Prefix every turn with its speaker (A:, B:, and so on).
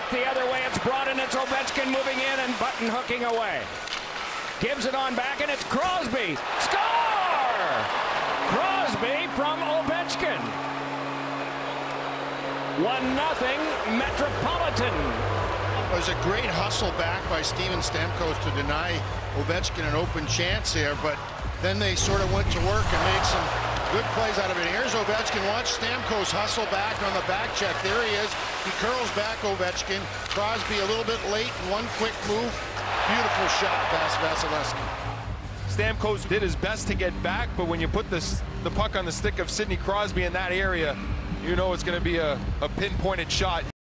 A: back the other way. It's brought in. It's Ovechkin moving in and button hooking away. Gives it on back, and it's Crosby. Score! Crosby from Ovechkin. 1-0 Metropolitan.
B: It was a great hustle back by Steven Stamkos to deny Ovechkin an open chance here, but then they sort of went to work and made some good plays out of it. Here's Ovechkin. Watch Stamkos hustle back on the back check. There he is. He curls back Ovechkin. Crosby a little bit late. One quick move. Beautiful shot, Vasilevsky.
C: Stamkos did his best to get back, but when you put the puck on the stick of Sidney Crosby in that area, you know it's going to be a pinpointed shot.